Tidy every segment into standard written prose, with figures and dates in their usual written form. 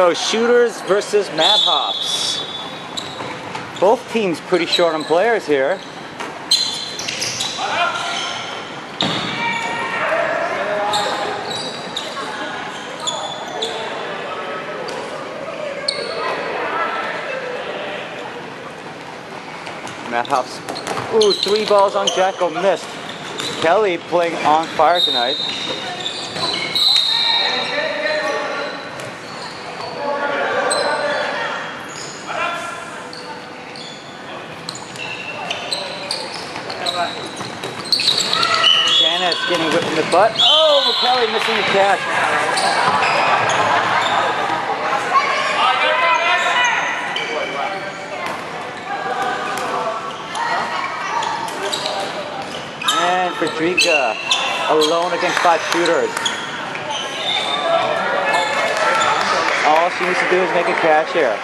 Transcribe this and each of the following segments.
go, shooters versus Mad Hops. Both teams pretty short on players here. Mad Hops. Ooh, 3 balls on Jacko, missed. Kelly playing on fire tonight. Janet's getting whipped in the butt. Oh, Kelly missing the catch. And Fredrika alone against 5 shooters. All she needs to do is make a catch here.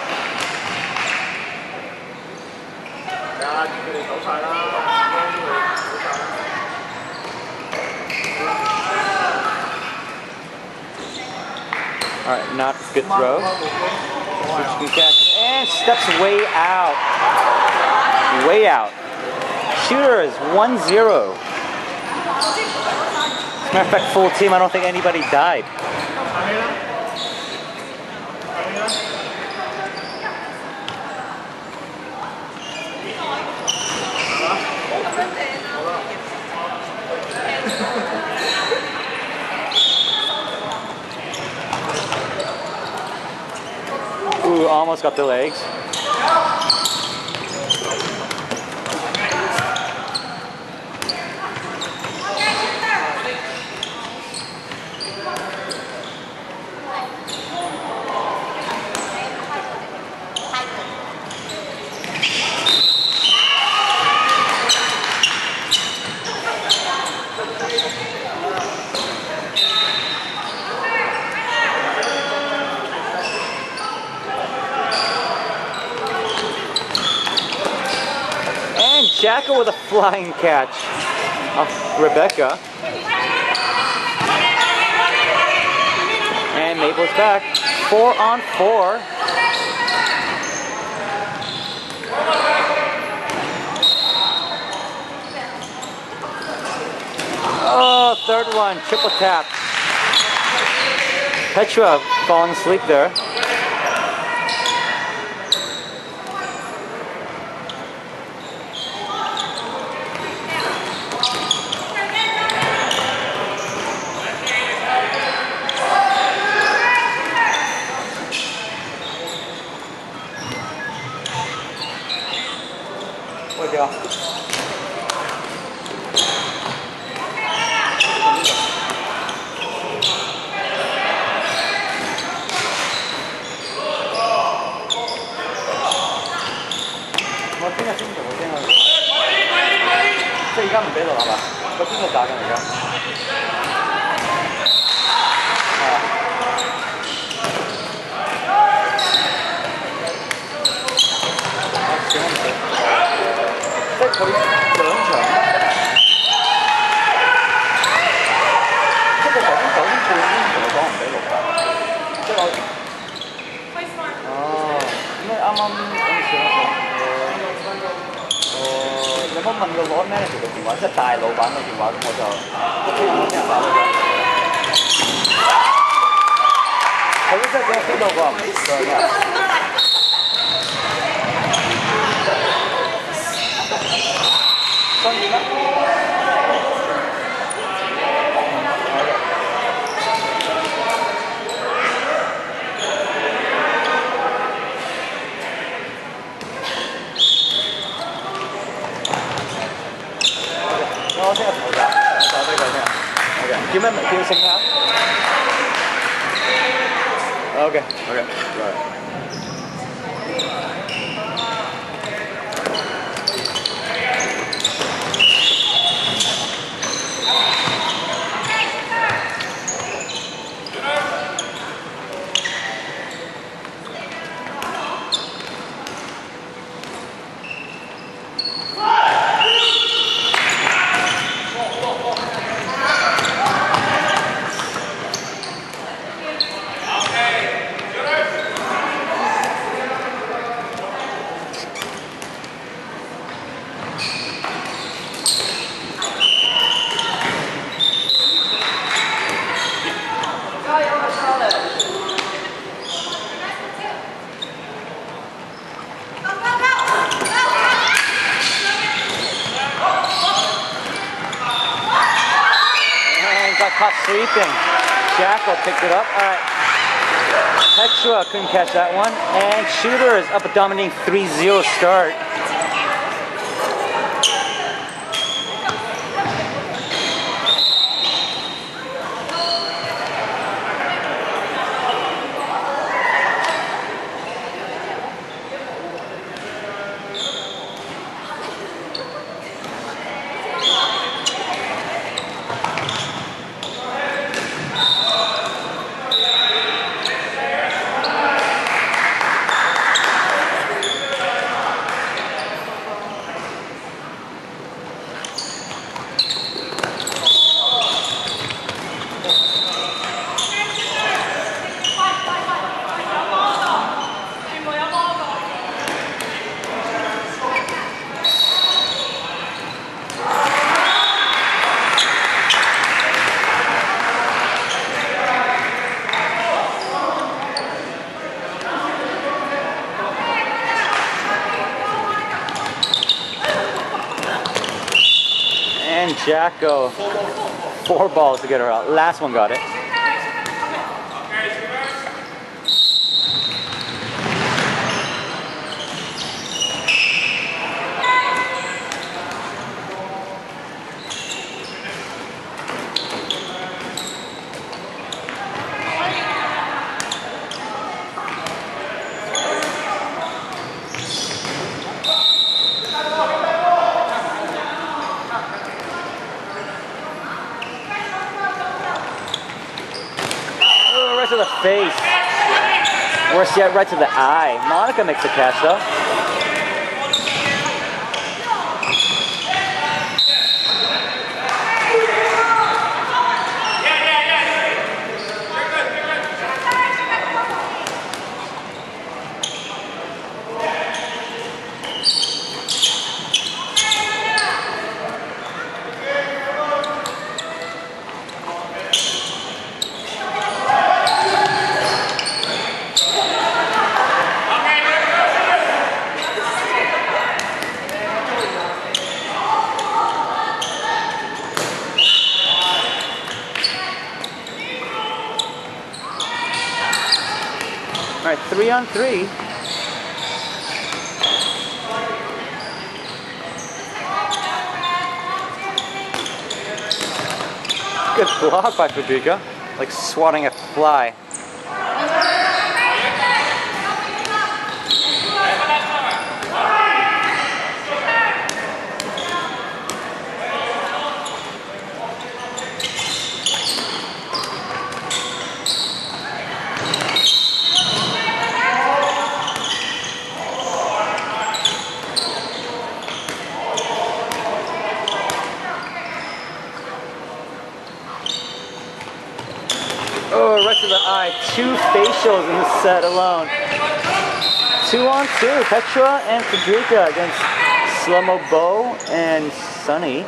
Alright, not a good throw. She can catch and steps way out. Way out. Shooters 1-0. As a matter of fact, full team, I don't think anybody died. Ooh, almost got the legs. Jacko with a flying catch of Rebecca. And Maple's back. 4-on-4. Oh, third one. Triple tap. Petra falling asleep there. Give me a second half. Okay. Okay. Right. caught sleeping. Jacko picked it up. All right. Petra couldn't catch that one. And Shooter is up a dominating 3-0 start. And Jacko, 4 balls to get her out. Last one got it. To the face. Worse yet, right to the eye. Monica makes a catch though. All right, 3-on-3. Good block by Federica, like swatting a fly. Oh, right to the eye. 2 facials in the set alone. 2-on-2. Petra and Federica against Slow-Mo Bo and Sunny.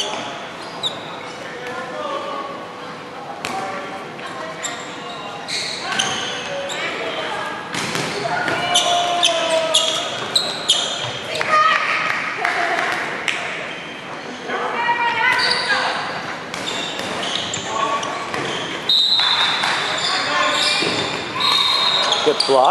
Good block.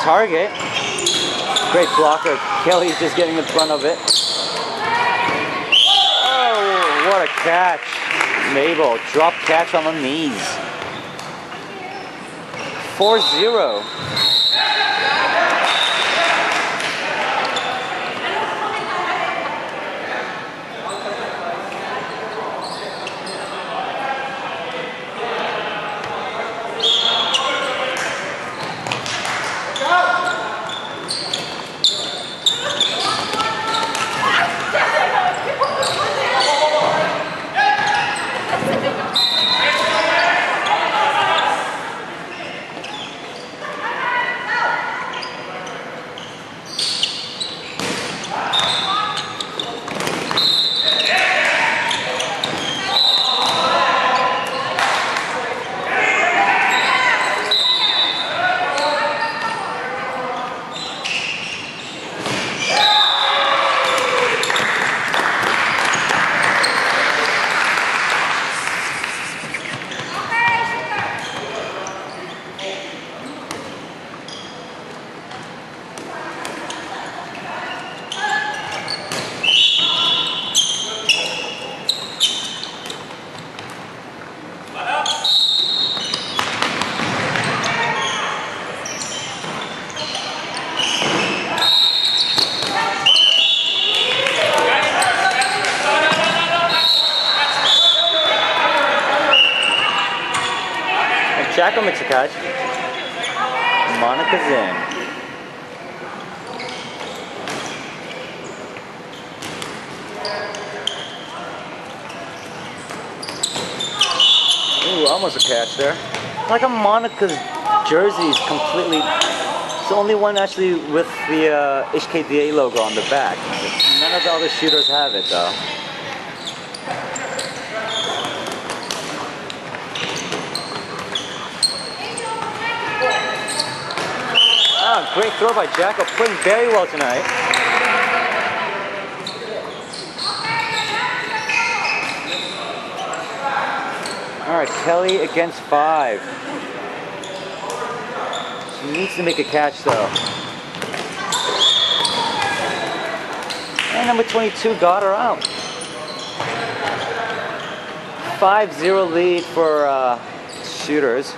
target. Great blocker. Kelly's just getting in front of it. Oh, what a catch. Mabel, drop catch on the knees. 4-0. Jacko makes a catch. Monica's in. Ooh, almost a catch there. Like Monica's jersey is completely... It's the only one actually with the HKDA logo on the back. None of the other shooters have it though. Ah, great throw by Jacko, playing very well tonight. Alright, Kelly against 5. She needs to make a catch though. And number 22 got her out. 5-0 lead for shooters.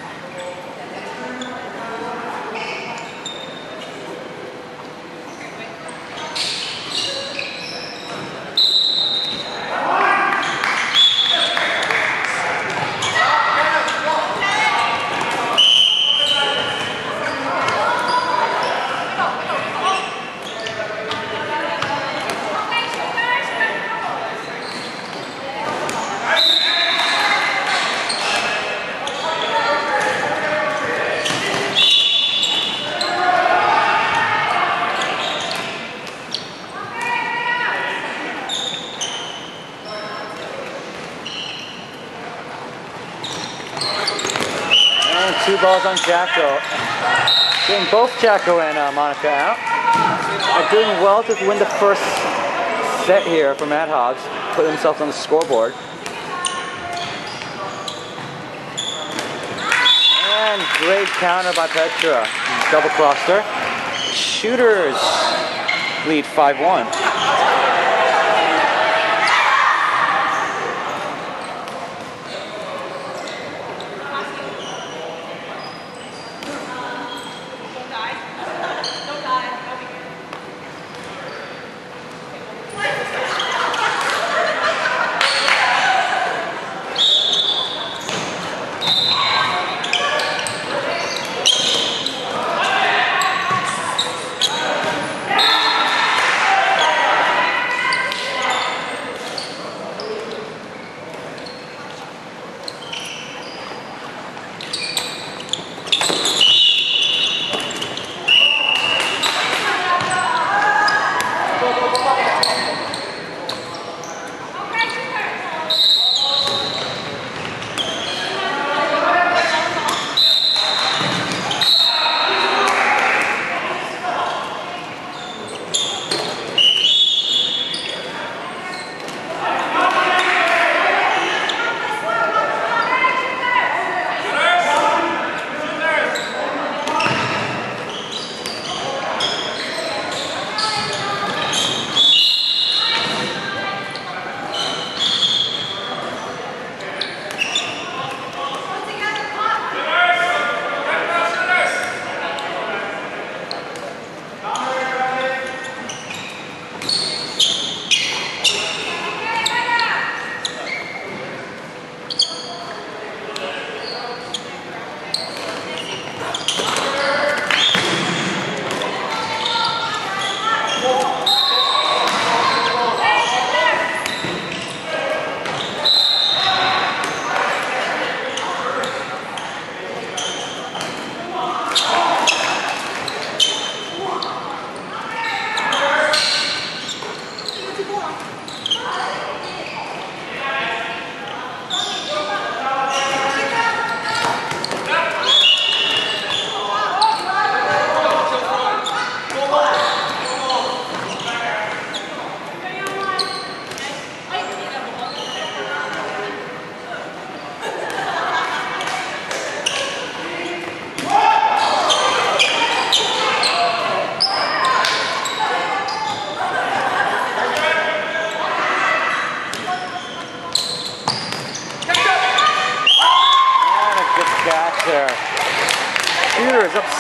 And 2 balls on Jacko. Getting both Jacko and Monica out. Are doing well to win the first set here for Mad Hogs. Put themselves on the scoreboard. And great counter by Petra. Double crossed her. Shooters lead 5-1.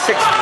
6